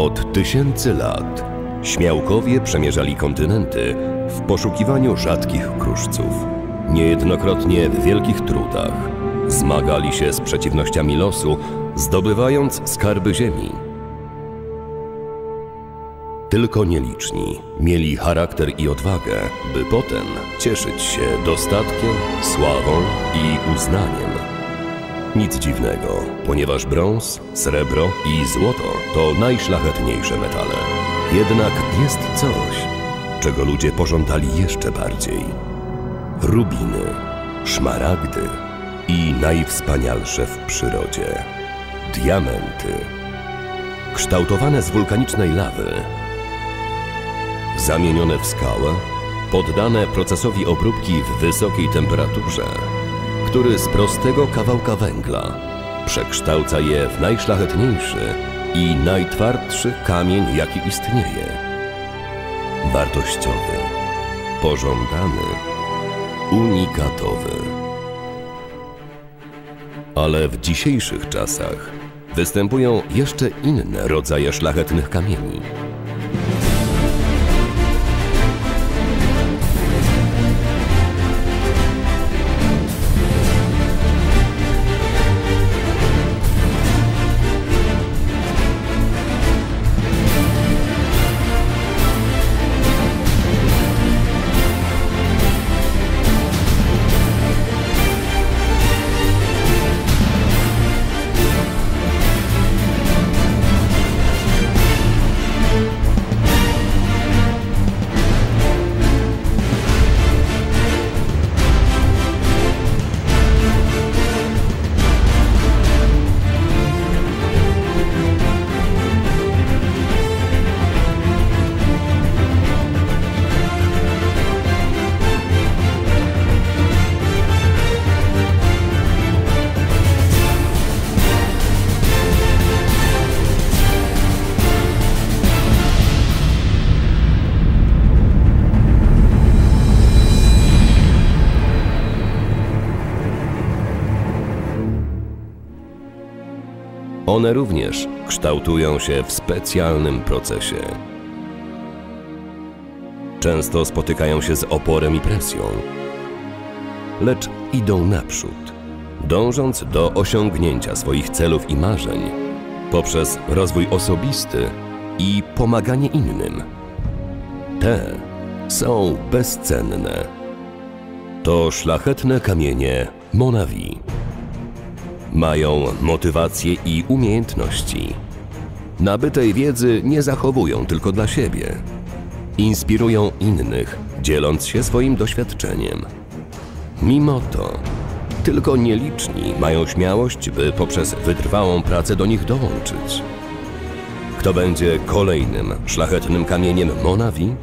Od tysięcy lat Śmiałkowie przemierzali kontynenty w poszukiwaniu rzadkich kruszców. Niejednokrotnie w wielkich trudach zmagali się z przeciwnościami losu, zdobywając skarby ziemi. Tylko nieliczni mieli charakter i odwagę, by potem cieszyć się dostatkiem, sławą i uznaniem. Nic dziwnego, ponieważ brąz, srebro i złoto to najszlachetniejsze metale. Jednak jest coś, czego ludzie pożądali jeszcze bardziej. Rubiny, szmaragdy i najwspanialsze w przyrodzie – diamenty. Kształtowane z wulkanicznej lawy, zamienione w skałę, poddane procesowi obróbki w wysokiej temperaturze, który z prostego kawałka węgla przekształca je w najszlachetniejszy i najtwardszy kamień, jaki istnieje. Wartościowy, pożądany, unikatowy. Ale w dzisiejszych czasach występują jeszcze inne rodzaje szlachetnych kamieni. One również kształtują się w specjalnym procesie. Często spotykają się z oporem i presją, lecz idą naprzód, dążąc do osiągnięcia swoich celów i marzeń poprzez rozwój osobisty i pomaganie innym. Te są bezcenne. To szlachetne kamienie Monavi. Mają motywację i umiejętności. Nabytej wiedzy nie zachowują tylko dla siebie. Inspirują innych, dzieląc się swoim doświadczeniem. Mimo to, tylko nieliczni mają śmiałość, by poprzez wytrwałą pracę do nich dołączyć. Kto będzie kolejnym szlachetnym kamieniem Monavi?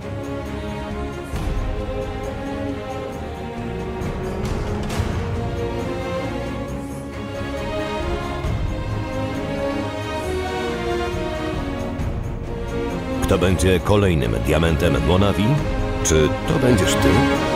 Kto będzie kolejnym diamentem Monavi? Czy to będziesz ty?